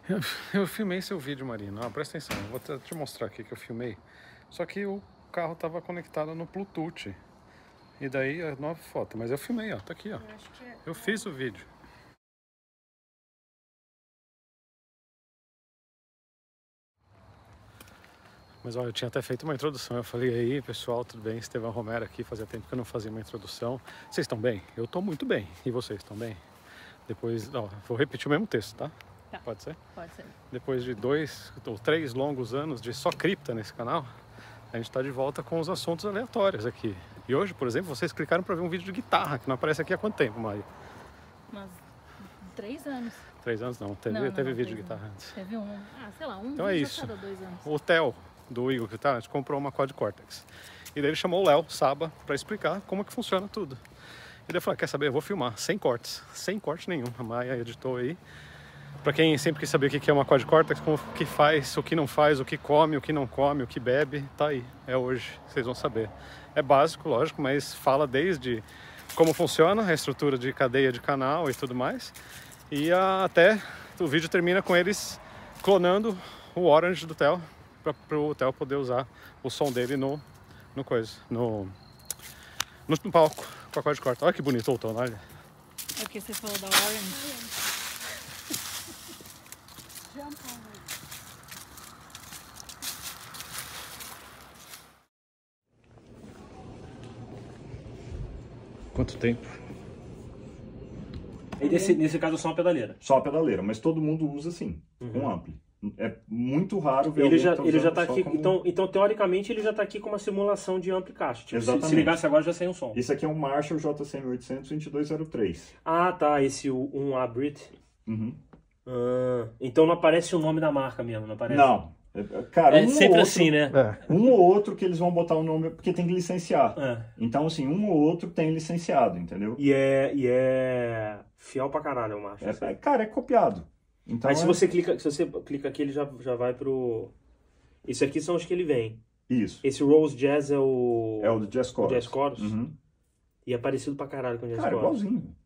Eu, eu filmei seu vídeo, Marina. Ah, presta atenção, eu vou te mostrar aqui que eu filmei. Só que o carro estava conectado no Bluetooth. E daí a nova foto. Mas eu filmei, ó. Tá aqui, ó. Eu acho que é... Eu fiz o vídeo. Mas olha, eu tinha até feito uma introdução. Eu falei, aí, pessoal, tudo bem? Estevão Romero aqui. Fazia tempo que eu não fazia uma introdução. Vocês estão bem? Eu tô muito bem. E vocês estão bem? Depois, ó, vou repetir o mesmo texto, tá? Tá. Pode ser? Pode ser. Depois de 2 ou 3 longos anos de só cripta nesse canal, a gente está de volta com os assuntos aleatórios aqui. E hoje, por exemplo, vocês clicaram para ver um vídeo de guitarra, que não aparece aqui há quanto tempo, Mari? Mas 3 anos. 3 anos não, teve vídeo de guitarra antes. Teve sei lá, um então vídeo é a isso. cada 2 anos. O Theo, do Igor que tá, a gente comprou uma Quad Cortex. E daí ele chamou o Léo Saba para explicar como é que funciona tudo. E daí eu falei, quer saber, eu vou filmar, sem cortes, sem corte nenhum. A Maia editou aí. Para quem sempre quis saber o que é uma Quad Cortex, como que faz, o que não faz, o que come, o que não come, o que bebe, tá aí, é hoje, vocês vão saber. É básico, lógico, mas fala desde como funciona a estrutura de cadeia de canal e tudo mais. E até o vídeo termina com eles clonando o Orange do Theo, para o Theo poder usar o som dele no palco com a Quad Cortex. Olha que bonito o tom, olha. É o que você falou da Orange? Quanto tempo? E nesse caso só uma pedaleira. Só a pedaleira, mas todo mundo usa sim, um ampli. É muito raro ver Ele alguém já tá aqui, como... então teoricamente ele já tá aqui com uma simulação de ampli caixa. Tipo, Exatamente. se ligasse agora já saiu um som. Esse aqui é um Marshall JCM800 2203. Ah, tá, esse 1A Brit. Uhum. Então não aparece o nome da marca mesmo, não aparece? Não. Cara, É sempre assim, né? Um ou outro que eles vão botar o nome, porque tem que licenciar. É. Então, assim, um ou outro tem licenciado, entendeu? E é fiel pra caralho, eu acho. Cara, é copiado. Então, aí se você clica aqui, ele já vai pro... Esse aqui são os que ele vem. Isso. Esse Rose Jazz é o... É o do Jazz Chorus. Jazz Chorus. Uhum. E é parecido pra caralho com o Jazz Cara, Chorus. igualzinho.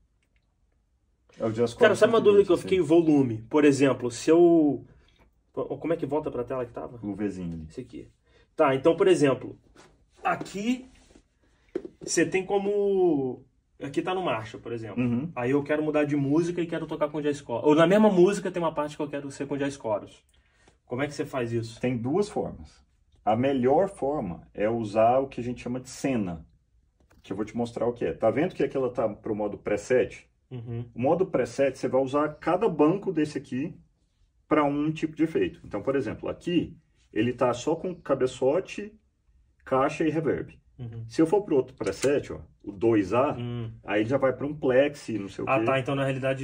É o Jazz Chorus. Cara, sabe uma dúvida que eu fiquei? Volume. Por exemplo, se eu... Como é que volta pra tela que tava? O Vzinho ali. Esse aqui. Tá, então, por exemplo, aqui você tem como... Aqui tá no Marshall, por exemplo. Uhum. Aí eu quero mudar de música e quero tocar com Jazz Chorus. Ou na mesma música tem uma parte que eu quero ser com Jazz Chorus. Como é que você faz isso? Tem duas formas. A melhor forma é usar o que a gente chama de cena. Que eu vou te mostrar o que é. Tá vendo que aqui ela tá pro modo preset? Uhum. O modo preset, você vai usar cada banco desse aqui para um tipo de efeito. Então, por exemplo, aqui ele tá só com cabeçote, caixa e reverb. Uhum. Se eu for pro outro preset, ó, o 2A, aí ele já vai para um plexi, não sei o quê. Ah, tá. Então, na realidade,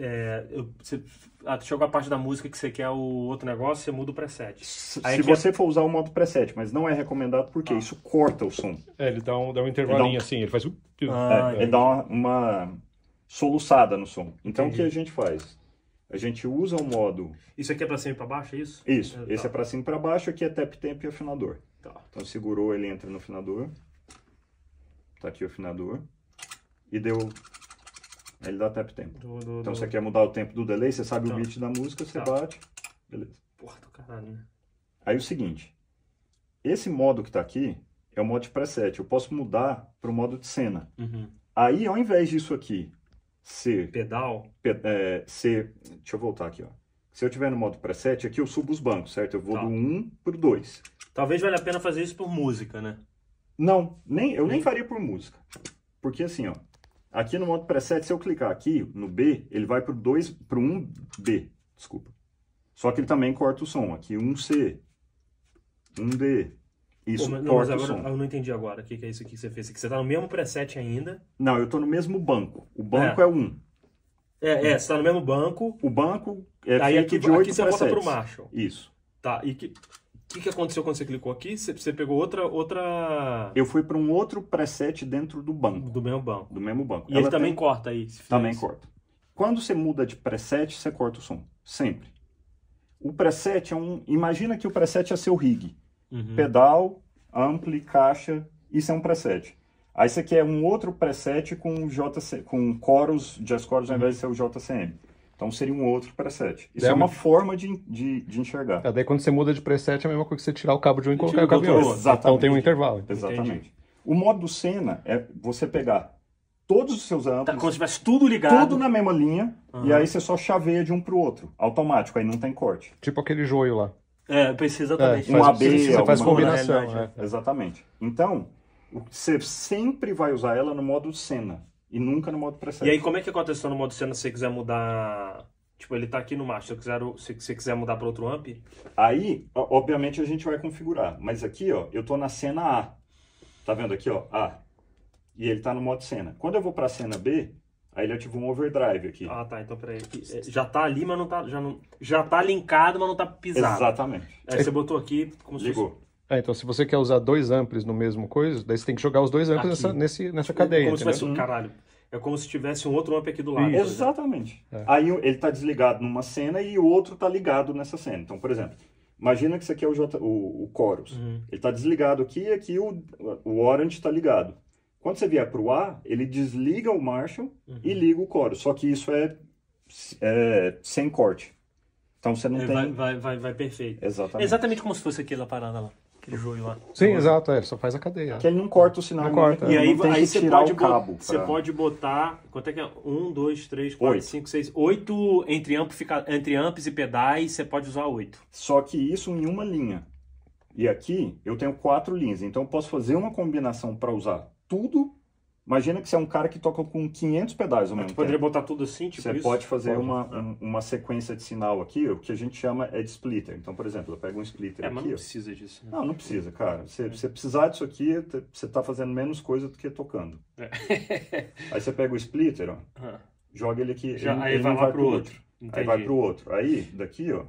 chegou a parte da música que você quer o outro negócio, você muda o preset. Se você for usar o modo preset, mas não é recomendado porque isso corta o som. Ele dá um intervalinho assim, ele faz... Ele dá uma soluçada no som. Então, o que a gente faz? A gente usa o modo... Isso aqui é pra cima e pra baixo, é isso? Isso. Esse é pra cima e pra baixo, aqui é tap tempo e afinador. Tá. Então, segurou, ele entra no afinador. Tá aqui o afinador. E deu... Aí ele dá tap tempo. Então, você quer mudar o tempo do delay, você sabe o beat da música, você bate. Beleza. Porra do caralho, né? Aí, o seguinte. Esse modo que tá aqui é o modo de preset. Eu posso mudar pro modo de cena. Uhum. Aí, ao invés disso aqui ser... Pedal? Deixa eu voltar aqui, ó. Se eu tiver no modo preset, aqui eu subo os bancos, certo? Eu vou do 1 pro 2. Talvez valha a pena fazer isso por música, né? Não, eu nem faria por música. Porque assim, ó, aqui no modo preset, se eu clicar aqui no B, ele vai pro 1B, desculpa. Só que ele também corta o som. Aqui 1C, 1D. Isso corta o som. Eu não entendi agora o que é isso aqui que você fez. Você tá no mesmo preset ainda? Não, eu tô no mesmo banco. O banco é 1. Você tá no mesmo banco. O banco é aí feito de 8 aqui você presets. volta pro Marshall. Isso. Tá, e o que aconteceu quando você clicou aqui? Você pegou outra... Eu fui para um outro preset dentro do banco. Do mesmo banco. Do mesmo banco. E ele também corta aí? Também corta. Quando você muda de preset, você corta o som. Sempre. O preset é um... Imagina que o preset é seu rig. Pedal, ampli, caixa, isso é um preset. Aí você quer um outro preset com chorus, Jazz Chorus ao invés de ser o JCM. Então seria um outro preset. Isso É é uma uma- forma de enxergar. Daí quando você muda de preset é a mesma coisa que você tirar o cabo de um e colocar tira o cabo o em outro. outro. Exatamente. Então tem um intervalo. Exatamente. O modo cena é você pegar todos os seus Tá, amplos, como se tivesse tudo ligado. tudo na mesma linha, e aí você só chaveia de um pro outro. Automático, aí não tem corte. Tipo aquele joio lá. É, eu pensei exatamente. Um AB, você faz alguma combinação. realidade, né? Exatamente. Então, você sempre vai usar ela no modo cena e nunca no modo preset. E aí, como é que aconteceu no modo cena se você quiser mudar... Tipo, ele tá aqui no master. Se você quiser mudar para outro amp... Aí, obviamente, a gente vai configurar. Mas aqui, ó, eu tô na cena A. Tá vendo aqui, ó? A. E ele tá no modo cena. Quando eu vou pra cena B, aí ele ativou um overdrive aqui. Ah, tá. Então, peraí. Já tá ali, mas não tá... Já tá linkado, mas não tá pisado. Exatamente. Aí você botou aqui como se Ligou. fosse... Então se você quer usar dois amplis no mesmo coisa, daí você tem que jogar os dois amplis Aqui. nessa cadeia, Como se entendeu? tivesse um caralho. É como se tivesse um outro amp aqui do lado. Isso. por exemplo. Exatamente. Aí ele tá desligado numa cena e o outro tá ligado nessa cena. Então, por exemplo, imagina que isso aqui é o chorus. Ele tá desligado aqui e aqui o orange tá ligado. Quando você vier pro A, ele desliga o Marshall e liga o chorus. Só que isso é sem corte. Então você não tem... Vai perfeito. Exatamente. Exatamente como se fosse aquela parada lá. Aquele joio lá. Sim, exato, ele só faz a cadeia. Que ele não corta o sinal. Não corta. E aí, não tem aí que você, tirar pode o cabo. você pode botar... Quanto é que é? 1, 2, 3, 4, 8. 5, 6... 8 entre amps e pedais, você pode usar 8. Só que isso em uma linha. E aqui eu tenho 4 linhas. Então eu posso fazer uma combinação para usar tudo. Imagina que você é um cara que toca com 500 pedais ao Mas mesmo tu poderia tempo. botar tudo assim, tipo Você isso? pode fazer Pode. uma sequência de sinal aqui, o que a gente chama de splitter. Então, por exemplo, eu pego um splitter É, mas aqui. não Ó. precisa disso. Né? Não precisa, cara. Você precisar disso aqui, você está fazendo menos coisa do que tocando. Aí você pega o splitter, ó, Ah. joga ele aqui. Aí ele vai não lá pro outro. Aí Entendi. vai pro outro. Aí, daqui, ó,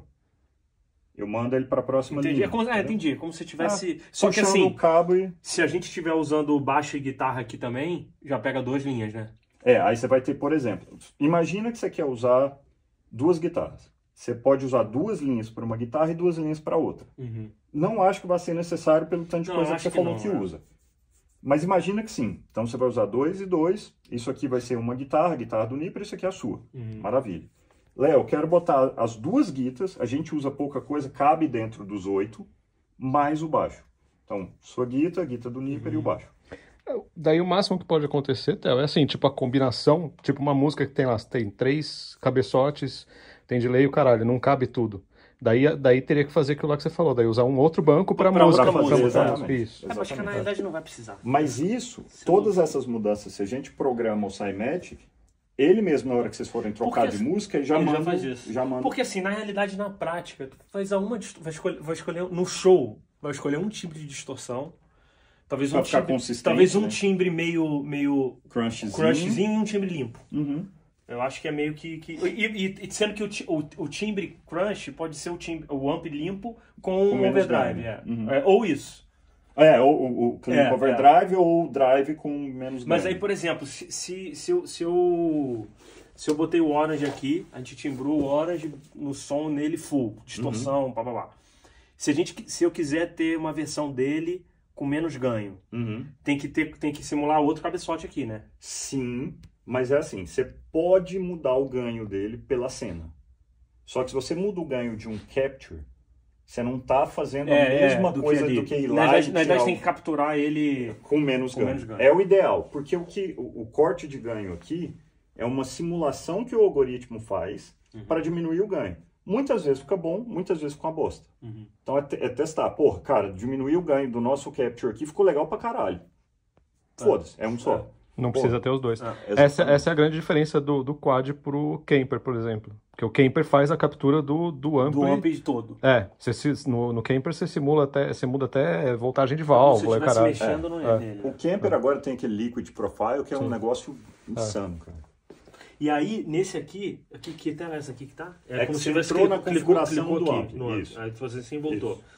eu mando ele para a próxima Entendi. linha. É como, entendeu? entendi. É como se tivesse... Só que Puxando assim, o cabo e... se a gente estiver usando o baixo e guitarra aqui também, já pega 2 linhas, né? Aí você vai ter, por exemplo, imagina que você quer usar 2 guitarras. Você pode usar 2 linhas para uma guitarra e 2 linhas para outra. Uhum. Não acho que vai ser necessário pelo tanto de Não, coisa que acho você que falou não, que é. usa. Mas imagina que sim. Então você vai usar 2 e 2. Isso aqui vai ser uma guitarra, a guitarra do Nipper, isso aqui é a sua. Maravilha. Léo, eu quero botar as 2 guitas, a gente usa pouca coisa, cabe dentro dos 8, mais o baixo. Então, sua guita, a guita do Nipper e o baixo. Daí o máximo que pode acontecer, Theo, é assim, tipo a combinação, tipo uma música que tem lá, tem 3 cabeçotes, tem delay e o caralho, não cabe tudo. Daí teria que fazer aquilo lá que você falou, daí usar um outro banco pra Pra música. outra música, exatamente. Isso. Mas que na realidade não vai precisar. Mas isso, todas essas mudanças, se a gente programa o Cymatic, ele mesmo, na hora que vocês forem trocar Porque de música, ele já ele manda. já faz isso. Já manda. Porque assim, na realidade, na prática, tu faz vai escolher no show, vai escolher um timbre de distorção, talvez Pra um ficar timbre, consistente, talvez um né? timbre meio crushzinho e um timbre limpo. Uhum. Eu acho que é meio que... E sendo que o timbre crush pode ser o amp limpo com um menos overdrive. gain. É. Uhum. Ou isso. Ou o clean É, overdrive ou o drive com menos Mas gain. aí, por exemplo, se eu botei o orange aqui, a gente timbrou o orange no som nele full, distorção, pá. Se eu quiser ter uma versão dele com menos ganho, Uhum. tem que simular outro cabeçote aqui, né? Sim, mas é assim, você pode mudar o ganho dele pela cena. Só que se você muda o ganho de um capture, você não tá fazendo a mesma coisa do que ir Na lá e verdade tirar tem que capturar ele... com menos com ganho. menos ganho. É o ideal, porque o corte de ganho aqui é uma simulação que o algoritmo faz para diminuir o ganho. Muitas vezes fica bom, muitas vezes fica uma bosta. Então é testar. Porra, cara, diminuir o ganho do nosso capture aqui ficou legal pra caralho. Foda-se, é um só. Não precisa ter os dois. exatamente. Essa é a grande diferença do quad pro Kemper, por exemplo. Porque o Kemper faz a captura do ampli. Do amp de todo. No Kemper você muda até voltagem de Se válvula, eu estivesse caralho. mexendo, não é nele. O Kemper agora tem aquele liquid profile que é um negócio insano, cara. E aí, nesse aqui que tela é essa aqui que tá? É como que se você tivesse entrou na configuração do aqui amp. no amp. Isso. Aí tu faz assim e voltou. Isso.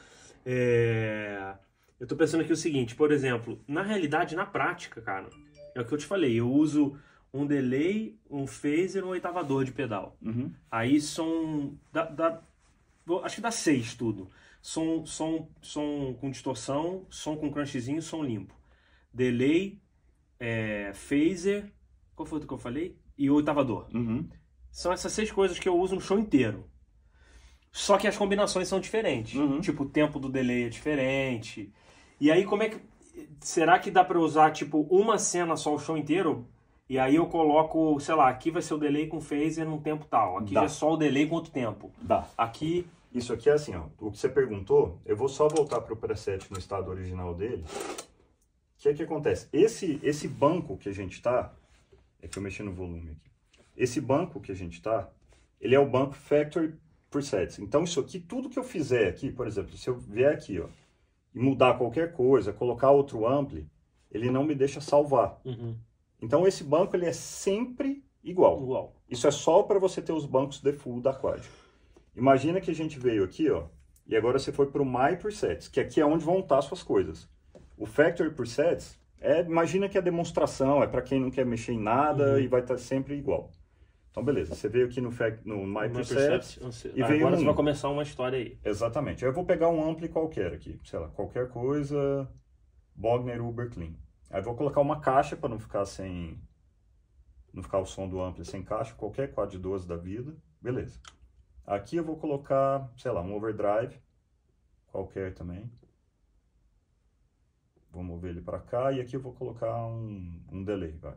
Eu tô pensando aqui o seguinte, por exemplo, na realidade, na prática, cara, é o que eu te falei, eu uso um delay, um phaser e um oitavador de pedal. Uhum. Aí são... acho que dá 6 tudo. Som com distorção, som com crunchzinho, som limpo. Delay, phaser... Qual foi o que eu falei? E o oitavador. Uhum. São essas 6 coisas que eu uso no show inteiro. Só que as combinações são diferentes. Tipo, o tempo do delay é diferente. E aí, como é que... Será que dá pra usar, tipo, uma cena só o show inteiro? E aí eu coloco, sei lá, aqui vai ser o delay com phaser num tempo tal. Aqui é só o delay com outro tempo. Dá. Aqui... Isso aqui é assim, ó. O que você perguntou, eu vou só voltar pro preset no estado original dele. O que é que acontece? Esse banco que a gente tá... É que eu mexi no volume aqui. Esse banco que a gente tá, ele é o banco Factory Presets. Então isso aqui, tudo que eu fizer aqui, por exemplo, se eu vier aqui, ó, e mudar qualquer coisa, colocar outro ampli, ele não me deixa salvar. Então esse banco, ele é sempre igual. Isso é só para você ter os bancos default da Quad. Imagina que a gente veio aqui, ó, e agora você foi para o My Presets, que aqui é onde vão estar suas coisas. O Factory Presets, imagina que a demonstração é para quem não quer mexer em nada e vai estar sempre igual. Então, beleza, você veio aqui no My Presets e veio agora você vai começar uma história aí. Exatamente. Eu vou pegar um ampli qualquer aqui, sei lá, qualquer coisa, Bogner Uber Clean. Aí vou colocar uma caixa para não ficar o som do ampli sem caixa, qualquer Quad 12 da vida, beleza. Aqui eu vou colocar, sei lá, um overdrive, qualquer também. Vou mover ele para cá e aqui eu vou colocar um delay, vai.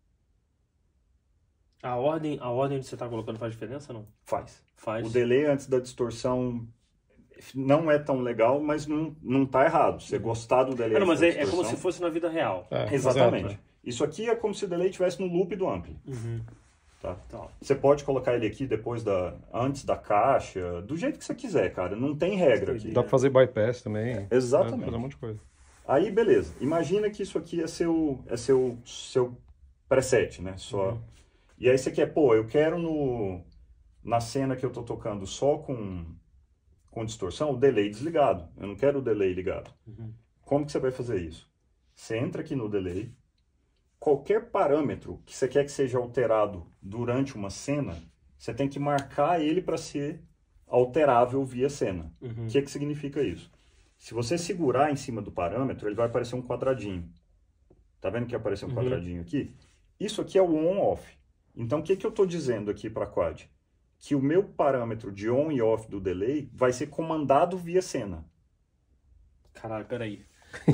A ordem que você está colocando faz diferença ou não? Faz. Faz. O delay antes da distorção não é tão legal, mas não tá errado. Você gostar do delay Não, mas antes da é como distorção... se fosse na vida real. Exatamente. Exato. Isso aqui é como se o delay estivesse no loop do ampli. Tá? Tá. Você pode colocar ele aqui antes da caixa, do jeito que você quiser, cara. Não tem regra aqui. Dá pra fazer bypass também. Exatamente. Fazer um monte de coisa. Aí, beleza. Imagina que isso aqui é seu preset, né? E aí você quer, eu quero na cena que eu tô tocando só com distorção, o delay desligado. Eu não quero o delay ligado. Como que você vai fazer isso? Você entra aqui no delay, qualquer parâmetro que você quer que seja alterado durante uma cena, você tem que marcar ele para ser alterável via cena. O que significa isso? Se você segurar em cima do parâmetro, ele vai aparecer um quadradinho. Tá vendo que apareceu um quadradinho aqui? Isso aqui é o on-off. Então, o que eu estou dizendo aqui para a Quad? Que o meu parâmetro de on e off do delay vai ser comandado via cena. Caralho, peraí.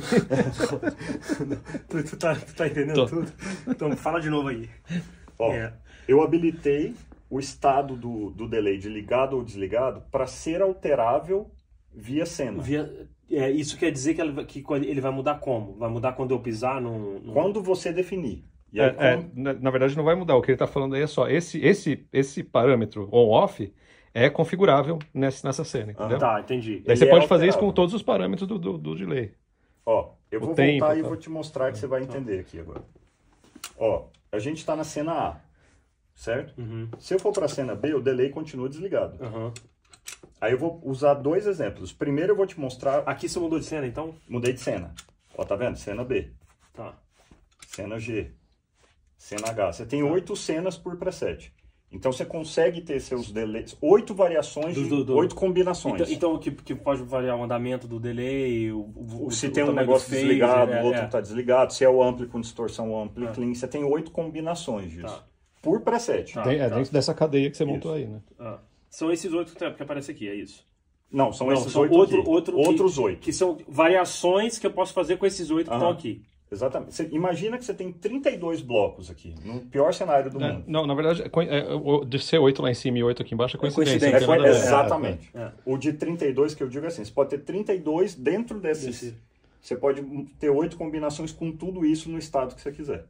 tu tá entendendo tudo? Então, fala de novo aí. Ó, eu habilitei o estado do delay de ligado ou desligado para ser alterável via cena. Isso quer dizer que ele vai mudar como? Vai mudar quando eu pisar no... Quando você definir. E aí, na verdade não vai mudar, o que ele está falando aí é só, esse parâmetro on-off é configurável nessa cena, entendeu? Tá, entendi. Daí você pode fazer isso com todos os parâmetros do delay. Ó, eu vou tempo, voltar e vou te mostrar que você vai entender aqui agora. Ó, a gente está na cena A, certo? Se eu for para a cena B, o delay continua desligado. Aí eu vou usar 2 exemplos. Primeiro eu vou te mostrar... Aqui você mudou de cena, então? Mudei de cena. Ó, tá vendo? Cena B. Tá. Cena G. Cena H. Você tem 8 cenas por preset. Então você consegue ter seus delays, 8 variações de 8 combinações. Então que pode variar o andamento do delay, se tem um negócio desligado, o outro está desligado, se é o ampli com distorção, o ampli clean, você tem 8 combinações disso. Por preset. Dentro dessa cadeia que você montou aí, né? São esses 8 que aparecem aqui, é isso? Não, são esses 8 outros 8. Que são variações que eu posso fazer com esses 8 que estão aqui. Exatamente. Você imagina que você tem 32 blocos aqui, no pior cenário do mundo. Não, na verdade, de ser 8 lá em cima e 8 aqui embaixo é coincidência. Exatamente. O de 32 que eu digo é assim, você pode ter 32 dentro desses... Você pode ter 8 combinações com tudo isso no estado que você quiser.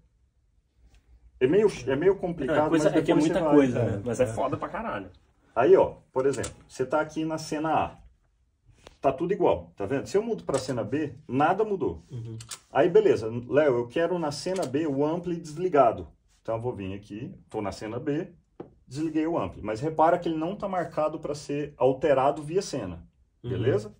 É meio complicado, mas é que é muita coisa, né? Mas é foda pra caralho. Aí, ó, por exemplo, você tá aqui na cena A. Tá tudo igual, tá vendo? Se eu mudo pra cena B, nada mudou. Aí, beleza. Léo, eu quero na cena B o ampli desligado. Então, eu vou vir aqui, tô na cena B, desliguei o ampli. Mas repara que ele não tá marcado para ser alterado via cena. Beleza?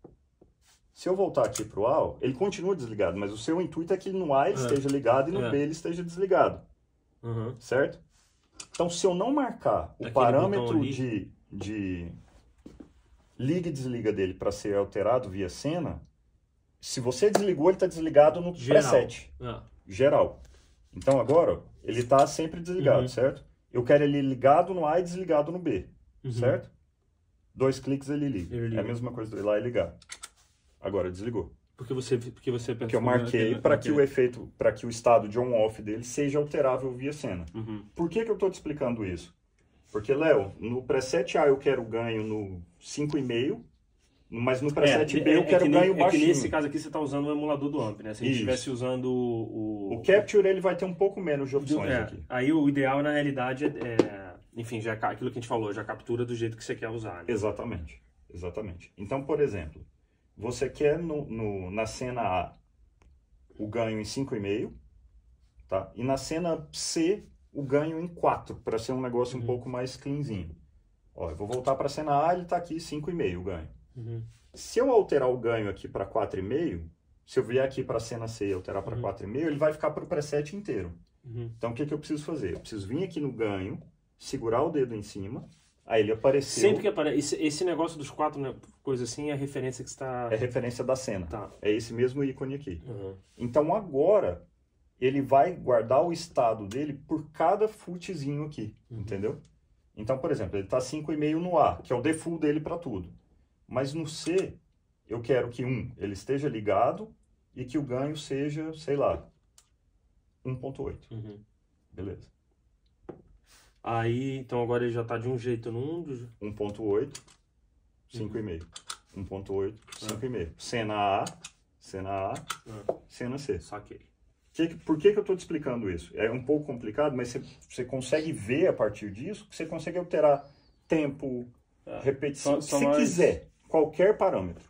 Se eu voltar aqui pro A, ele continua desligado, mas o seu intuito é que no A ele esteja ligado e no B ele esteja desligado. Certo? Então, se eu não marcar o parâmetro de liga e desliga dele para ser alterado via cena, se você desligou, ele está desligado no preset. Geral. Então, agora, ele está sempre desligado, certo? eu quero ele ligado no A e desligado no B, certo? 2 cliques ele liga. É a mesma coisa do ir lá e ligar. Agora desligou. Porque você Que eu marquei para que o efeito, para que o estado de on-off dele seja alterável via cena. Por que eu estou te explicando isso? Porque, Léo, no preset A eu quero ganho no 5,5, mas no preset B eu quero ganho baixinho. É que nesse caso aqui você está usando o emulador do AMP, né? Se a gente estivesse usando o Capture, ele vai ter um pouco menos de opções aqui. Aí o ideal, na realidade, enfim, já aquilo que a gente falou, já captura do jeito que você quer usar. Né? Exatamente. Então, por exemplo, você quer na cena A o ganho em 5,5, tá? E na cena C o ganho em 4, para ser um negócio um pouco mais cleanzinho. Ó, eu vou voltar para a cena A, ele está aqui 5,5 o ganho. Se eu alterar o ganho aqui para 4,5, se eu vier aqui para a cena C e alterar para 4,5, ele vai ficar para o preset inteiro. Então, o que eu preciso fazer? Eu preciso vir aqui no ganho, segurar o dedo em cima, aí ele apareceu... Sempre que aparece... Esse negócio dos 4, né, coisa assim, é a referência que está... É referência da cena. Tá. É esse mesmo ícone aqui. Então, agora, ele vai guardar o estado dele por cada footzinho aqui, entendeu? Então, por exemplo, ele está 5,5 no A, que é o default dele para tudo. Mas no C, eu quero que ele esteja ligado e que o ganho seja, sei lá, 1,8. Beleza. Aí, então agora ele já está de um jeito no 1,8, 5,5. 1,8, 5,5. Cena A, cena C. Saquei. Por que eu estou te explicando isso? É um pouco complicado, mas você consegue ver a partir disso que você consegue alterar tempo, repetição, se quiser. Qualquer parâmetro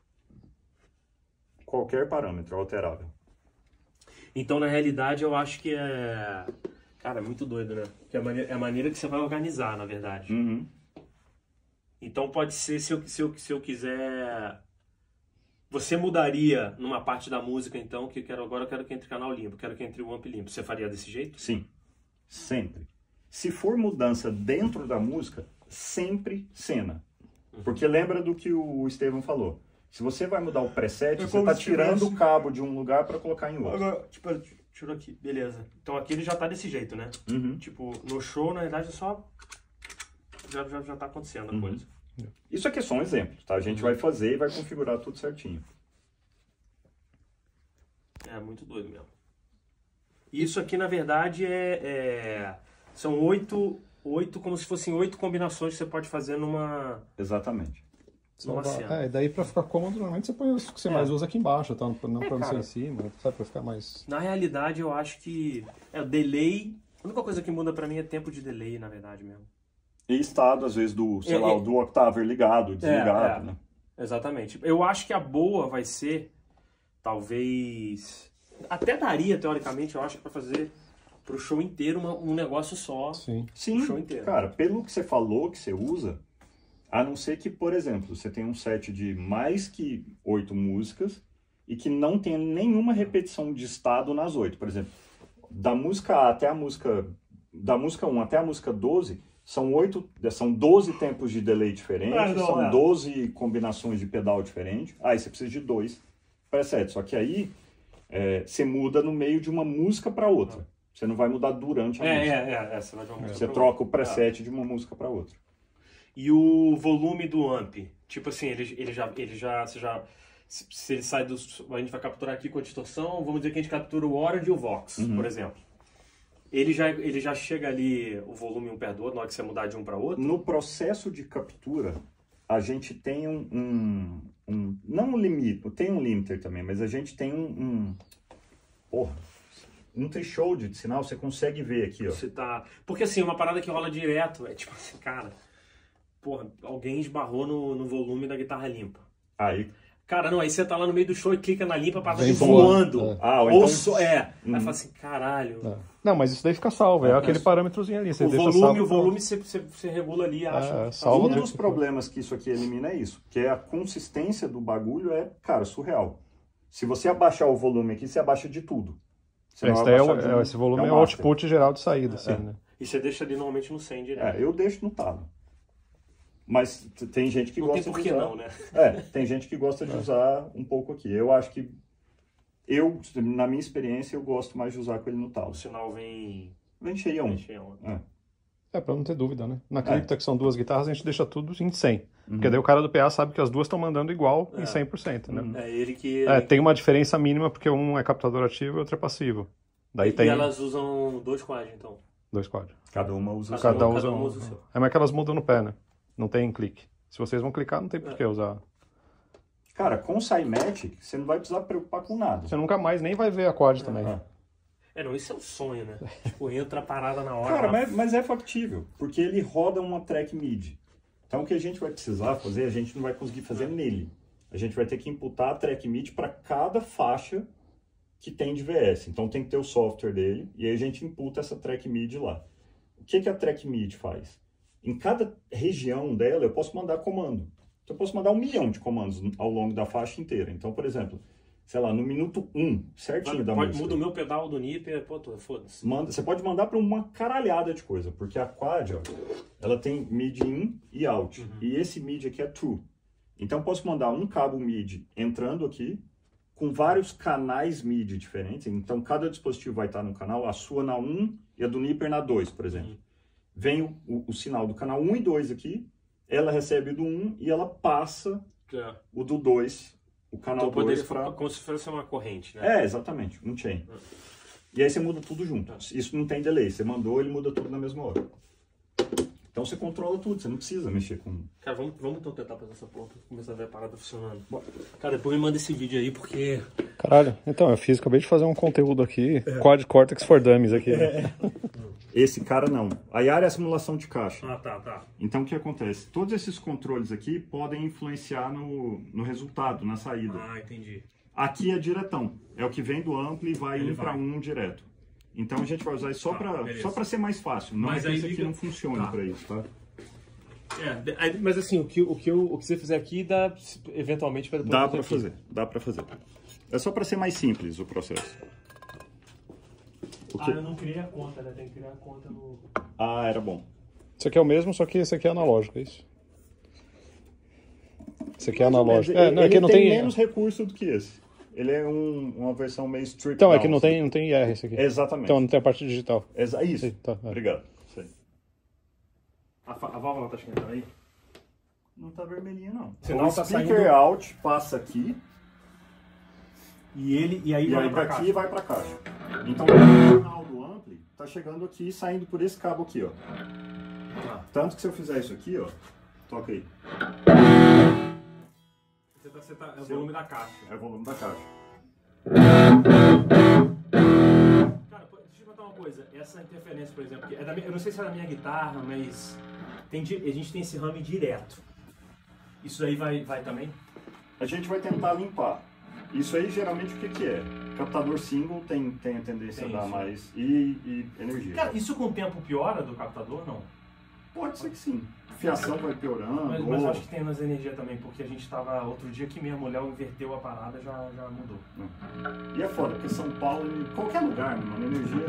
é alterável. Então, na realidade, eu acho que é... Cara, é muito doido, né? Que é a maneira que você vai organizar, na verdade. Então, pode ser, se eu quiser... Você mudaria numa parte da música, então, que agora eu quero que entre canal limpo, quero que entre o amp limpo. Você faria desse jeito? Sim, sempre. Se for mudança dentro da música, sempre cena. Porque lembra do que o Estevão falou. Se você vai mudar o preset, você está tirando o cabo de um lugar para colocar em outro. Agora, tipo, tirou aqui, beleza. Então aqui ele já tá desse jeito, né? Tipo, no show, na verdade, é só... Já tá acontecendo a coisa. Isso aqui é só um exemplo, tá? A gente vai fazer e vai configurar tudo certinho. É muito doido mesmo. Isso aqui, na verdade, são 8, como se fossem 8 combinações que você pode fazer numa... Exatamente. E daí pra ficar cômodo, normalmente você põe os que você mais usa aqui embaixo, tá? Não pra você em cima, sabe? Pra ficar mais... Na realidade, eu acho que o delay... A única coisa que muda pra mim é tempo de delay, na verdade mesmo. E estado, às vezes, do octaver ligado, desligado, né? Exatamente. Eu acho que a boa vai ser, talvez... Até daria, teoricamente, eu acho, pra fazer pro show inteiro um negócio só. Sim. Sim, show inteiro. Cara, pelo que você falou, que você usa, a não ser que, por exemplo, você tem um set de mais que 8 músicas e que não tenha nenhuma repetição de estado nas 8. Por exemplo, da música A até a música... Da música 1 até a música 12... São 12 tempos de delay diferentes, são 12 combinações de pedal diferentes. Aí você precisa de 2 presets. Só que aí você muda no meio de uma música para outra. Você não vai mudar durante a música. Você vai de uma música você troca o preset de uma música para outra. E o volume do amp? Tipo assim, se ele sai do... A gente vai capturar aqui com a distorção, vamos dizer que a gente captura o Orange e o Vox, por exemplo. Ele já chega ali, o volume um perto do outro, na hora que você mudar de um para outro? No processo de captura, a gente tem não um limite, tem um limiter também, mas a gente tem um threshold de sinal, você consegue ver aqui, ó. Porque assim, uma parada que rola direto, é tipo assim, cara, alguém esbarrou no volume da guitarra limpa. Aí... Cara, não, aí você tá lá no meio do show e clica na limpa pra Vem voando. voando. Aí fala assim, caralho. Não, mas isso daí fica salvo, é aquele parâmetrozinho ali. Você o volume você regula ali, acha. Um dos problemas que isso aqui elimina é isso, que a consistência do bagulho cara, surreal. Se você abaixar o volume aqui, você abaixa de tudo. Esse volume é o output geral de saída, assim, né? E você deixa ali normalmente no 100 direto. Eu deixo no talo. Mas tem gente que gosta de usar... Não tem por que não, né? Tem gente que gosta de usar um pouco aqui. Eu acho que... na minha experiência, eu gosto mais de usar com ele no talo. O sinal vem cheião. Pra não ter dúvida, né? Na cripta, que são 2 guitarras, a gente deixa tudo em 100. Porque daí o cara do PA sabe que as duas estão mandando igual em 100%, né? É ele que... Tem uma diferença mínima, porque um é captador ativo e outro é passivo. Daí E elas usam 2 quads, então? 2 quads. Cada uma usa o Cada seu. usa um um. usa o seu. É que elas mudam no pé, né? Não tem clique. Se vocês vão clicar, não tem por que usar. Cara, com o Cymatic, você não vai precisar preocupar com nada. Você nunca mais nem vai ver a quad também. Não, isso é um sonho, né? Tipo, entra a parada na hora. Cara, mas é factível, porque ele roda uma track MIDI. Então o que a gente vai precisar fazer, a gente não vai conseguir fazer nele. A gente vai ter que imputar a track MIDI para cada faixa que tem de VS. Então tem que ter o software dele, e aí a gente imputa essa track MIDI lá. O que a track MIDI faz? Em cada região dela eu posso mandar comando. Então eu posso mandar 1 milhão de comandos ao longo da faixa inteira. Então, por exemplo, sei lá, no minuto 1, certinho da música. Muda o meu pedal do Nipper, foda-se. Você pode mandar para uma caralhada de coisa, porque a quad, ó, ela tem MIDI in e out. E esse MIDI aqui é true. Então eu posso mandar um cabo MIDI entrando aqui, com vários canais MIDI diferentes. Então cada dispositivo vai estar no canal, a sua na 1 e a do Nipper na 2, por exemplo. Vem o sinal do canal 1 e 2 aqui, ela recebe o do 1 e ela passa o do 2, o canal 2 para... Como se fosse uma corrente, né? Exatamente, um chain. E aí você muda tudo junto. Isso não tem delay, você mandou, ele muda tudo na mesma hora. Então você controla tudo, você não precisa mexer com... Cara, vamos então tentar fazer essa porra, começar a ver a parada funcionando. Cara, depois me manda esse vídeo aí, porque... Caralho, então, acabei de fazer um conteúdo aqui, Quad Cortex for Dummies aqui. Esse cara não. A IAR é a simulação de caixa. Tá. Então o que acontece? Todos esses controles aqui podem influenciar no resultado, na saída. Entendi. Aqui é diretão. É o que vem do ampli e vai Ele 1 para 1 direto. Então a gente vai usar isso só para ser mais fácil. Não Mas é que aí isso aqui liga- não funciona para isso, tá? Mas assim, o que você fizer aqui dá eventualmente para depois Dá para fazer. É só para ser mais simples o processo. eu não criei a conta, né? Tem que criar a conta no... Era bom. Isso aqui é o mesmo, só que esse aqui é analógico, é isso? Esse aqui é Mais ou menos. analógico. Ele não tem menos recurso do que esse. Ele é uma versão meio stripped Então, down. é que não tem IR esse aqui. Exatamente. Então não tem a parte digital. Isso. Sim, tá. Obrigado. Isso aí. A válvula tá esquentando aí? Não tá vermelhinho, não. Sinal O tá speaker saindo- out passa aqui E aí e vai aí pra pra aqui cá. e vai pra caixa. Então o sinal do ampli tá chegando aqui e saindo por esse cabo aqui, ó. Tanto que se eu fizer isso aqui, ó, toca aí. É o volume da caixa. É o volume da caixa. Cara, deixa eu contar uma coisa. Essa interferência, por exemplo, que eu não sei se é da minha guitarra, mas a gente tem esse rame direto. Isso aí vai também? A gente vai tentar limpar. Isso aí geralmente o que é? Captador single tem a tendência a dar mais e energia. Cara, isso com o tempo piora do captador, não? Pode ser que sim. Fiação vai piorando. Mas eu acho que tem mais energia também, porque a gente tava outro dia que minha mulher inverteu a parada, já mudou. E é foda, porque São Paulo, em qualquer lugar, mano, energia...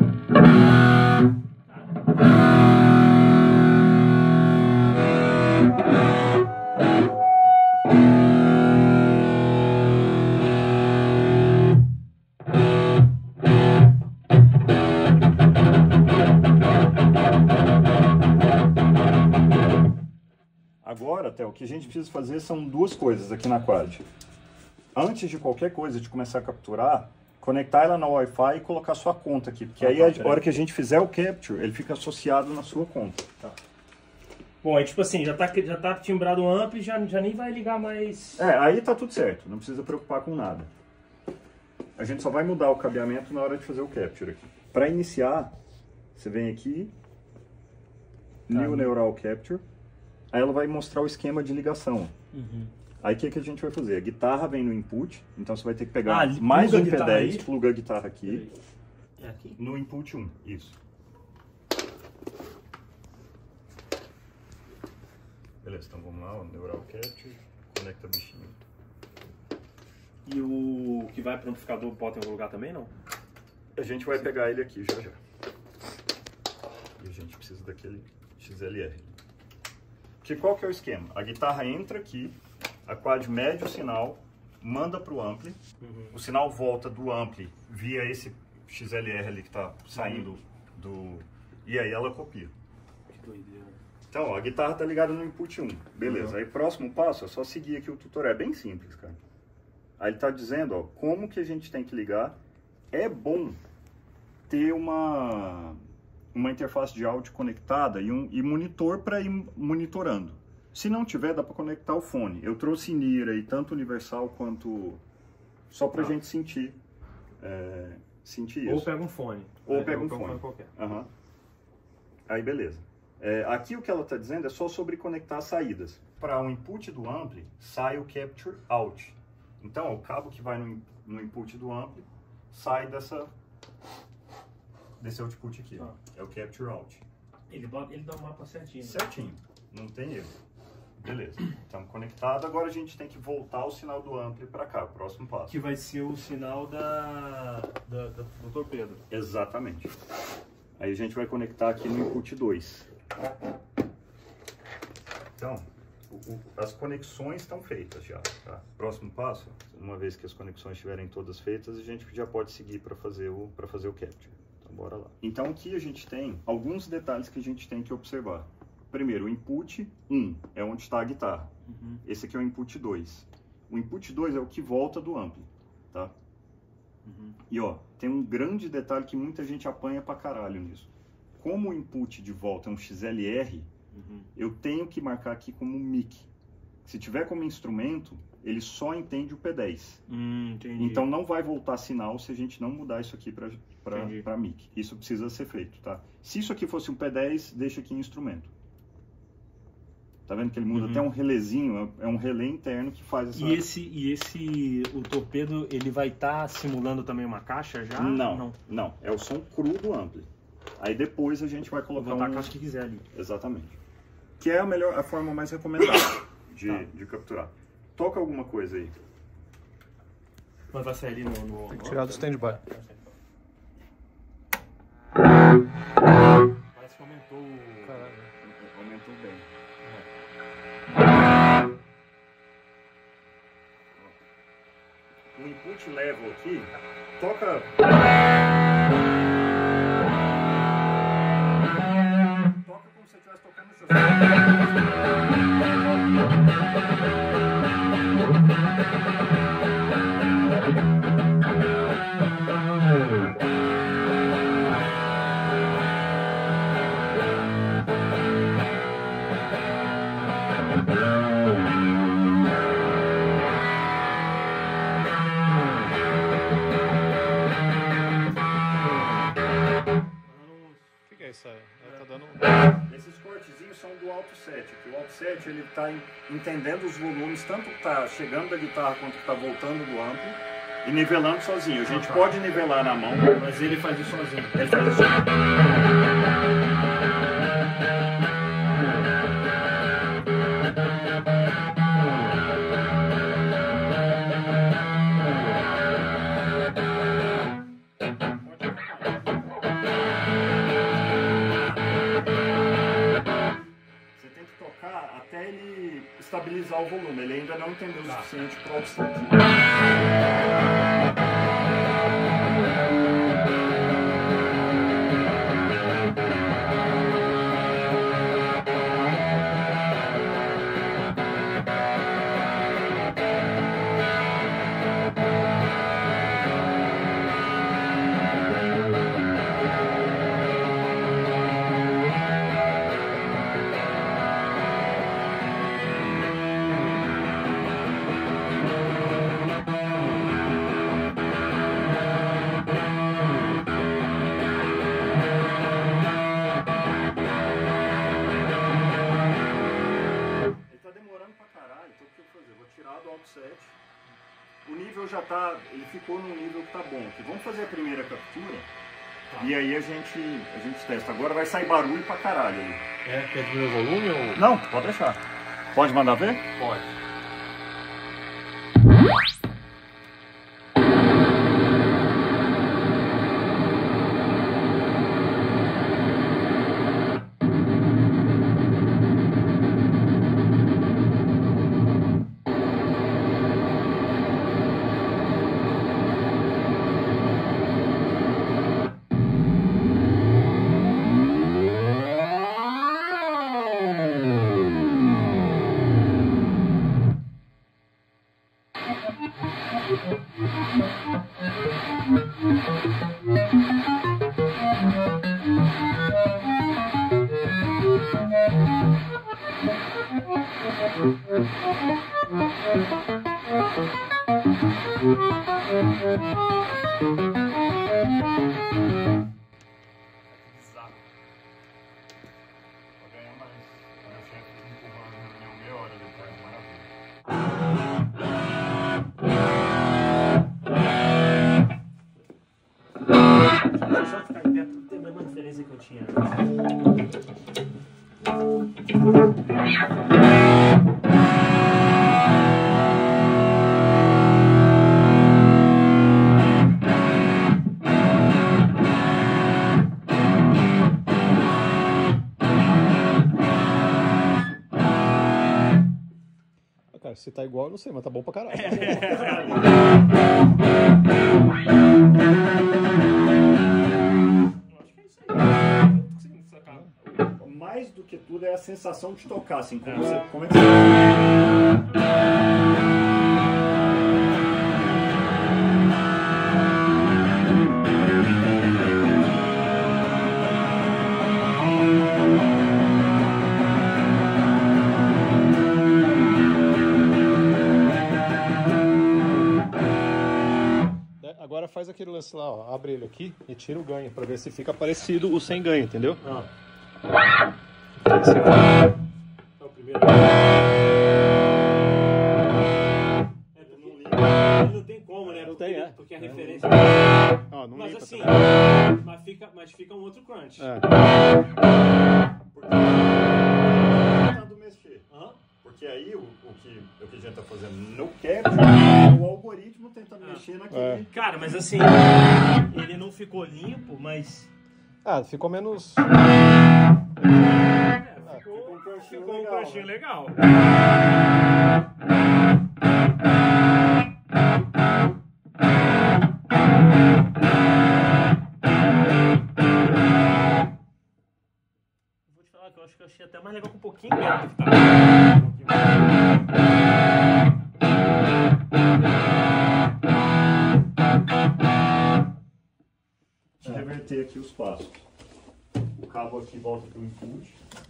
Agora, Theo, o que a gente precisa fazer são duas coisas aqui na quad. Antes de qualquer coisa, de começar a capturar, conectar ela na Wi-Fi e colocar sua conta aqui. Porque aí, a hora que a gente fizer o capture, ele fica associado na sua conta. Bom, aí tipo assim, já tá timbrado o ampli, já nem vai ligar mais... Aí tá tudo certo, não precisa preocupar com nada. A gente só vai mudar o cabeamento na hora de fazer o capture aqui. Para iniciar, você vem aqui, New Neural Capture, aí ela vai mostrar o esquema de ligação. Aí o que a gente vai fazer? A guitarra vem no input, então você vai ter que pegar mais um P10, pluga a guitarra aqui, É aqui? no input 1, isso. Beleza, então vamos lá, ó, Neural Capture, conecta o bichinho. E o que vai pro amplificador bota em algum lugar também, não? A gente vai pegar ele aqui já. E a gente precisa daquele XLR. Porque qual que é o esquema? A guitarra entra aqui, a quad mede o sinal, manda pro ampli, o sinal volta do ampli via esse XLR ali que tá saindo do... E aí ela copia. Doideira. Então, ó, a guitarra tá ligada no input 1. Beleza. Aí, próximo passo, é só seguir aqui o tutorial. É bem simples, cara. Aí ele tá dizendo, ó, como que a gente tem que ligar. É bom ter uma interface de áudio conectada e monitor para ir monitorando. Se não tiver, dá para conectar o fone. Eu trouxe Nira aí, tanto universal quanto... Só pra gente sentir isso. Ou pega um fone. Ou pega um fone. Qualquer. Uhum. Aí, beleza. Aqui o que ela está dizendo é só sobre conectar as saídas. Para o input do ampli, sai o Capture Out. Então, o cabo que vai no input do ampli sai desse output aqui. É o Capture Out. Ele dá o mapa certinho. Certinho. Não tem erro. Beleza. Estamos conectados. Agora a gente tem que voltar o sinal do ampli para cá. Próximo passo. Que vai ser o sinal do torpedo. Exatamente. Aí a gente vai conectar aqui no input 2. Então, as conexões estão feitas já. Tá? Próximo passo, uma vez que as conexões estiverem todas feitas, a gente já pode seguir para fazer o capture. Então, bora lá. Então, aqui a gente tem alguns detalhes que a gente tem que observar. Primeiro, o input 1 é onde está a guitarra. Uhum. Esse aqui é o input 2. O input 2 é o que volta do ampli, tá? Uhum. E ó, tem um grande detalhe que muita gente apanha pra caralho nisso. Como o input de volta é um XLR, eu tenho que marcar aqui como mic. Se tiver como instrumento, ele só entende o P10. Entendi. Então não vai voltar sinal se a gente não mudar isso aqui para mic. Isso precisa ser feito, tá? Se isso aqui fosse um P10, deixa aqui em instrumento. Tá vendo que ele muda até um relézinho, é um relé interno que faz essa... o torpedo, ele vai estar simulando também uma caixa já? Não. É o som cru do ampli. Aí depois a gente vai colocar botar a caixa que quiser ali. Exatamente. Que é a forma mais recomendada de capturar. Toca alguma coisa aí. Mas vai sair ali no... Tem que tirar do stand-by. Parece que aumentou o... Caralho, aumentou bem. O input level aqui, toca como se você estivesse tocando Esses cortezinhos são do alto 7. O alto 7 ele está entendendo os volumes, tanto que está chegando da guitarra quanto que está voltando do ampli e nivelando sozinho. A gente pode nivelar na mão, mas ele faz isso sozinho. Ele faz isso sozinho. Até ele estabilizar o volume, ele ainda não entendeu o suficiente para o offset. O nível já tá, ele ficou num nível que tá bom. Vamos fazer a primeira captura e aí a gente testa. Agora vai sair barulho pra caralho ali. Quer diminuir o volume ou... Não, pode deixar. Pode mandar ver? Pode. Só ficar em perto, tem a mesma diferença que eu tinha. Cara, se tá igual, eu não sei, mas tá bom pra caralho. Mais do que tudo é a sensação de tocar, assim, como é que você... Agora faz aquele lance lá, ó, abre ele aqui e tira o ganho, pra ver se fica parecido o sem ganho, entendeu? Ah. É o primeiro. Não tem como, né? Não tem, é. Porque a referência... Ó, não Mas limpa assim, também. mas fica um outro crunch. É. Tentando mexer. Hã? Porque aí o que a gente tá fazendo no capture, o algoritmo tentando mexer naquele... É. Cara, mas assim, ele não ficou limpo, mas... Ah, ficou menos... Ficou um crunchinho legal. Vou te falar que eu acho que eu achei até mais legal com um pouquinho perto que tá. Deixa eu reverter aqui os passos. O cabo aqui volta para o input.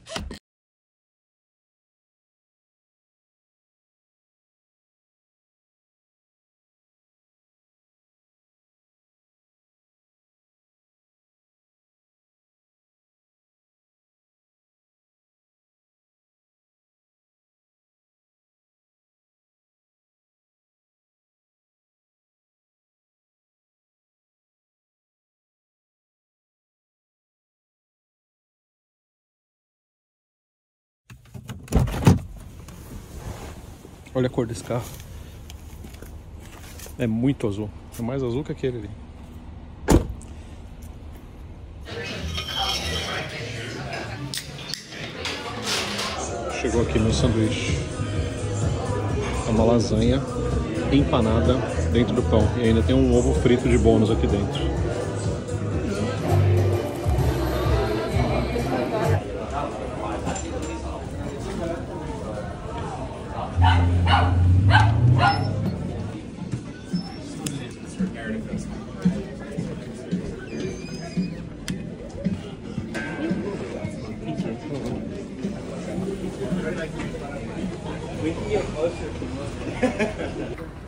Olha a cor desse carro. É muito azul. É mais azul que aquele ali. Chegou aqui meu sanduíche. É uma lasanha empanada dentro do pão. E ainda tem um ovo frito de bônus aqui dentro. We can get closer to